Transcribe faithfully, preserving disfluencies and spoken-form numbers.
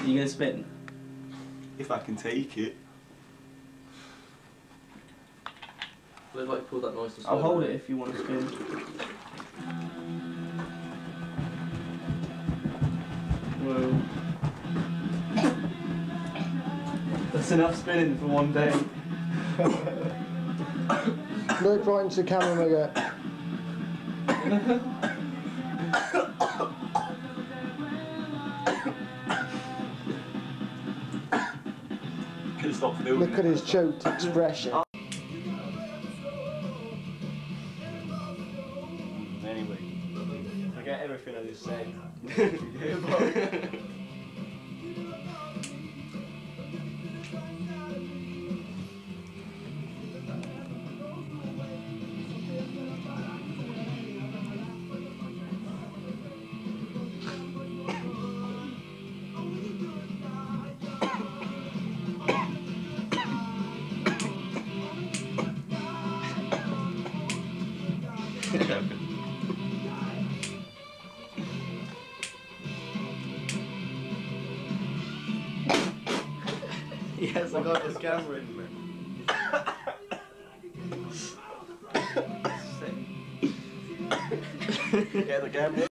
Are you gonna spin? If I can take it. Looks like you pulled that nice and I'll slow. hold it if you want to spin. Whoa. That's enough spinning for one day. Look right into the camera, Mcgurk. Can stop filming. Look at his choked expression. Anyway, forget everything I just said. Yes, I got this camera in there. Get the camera.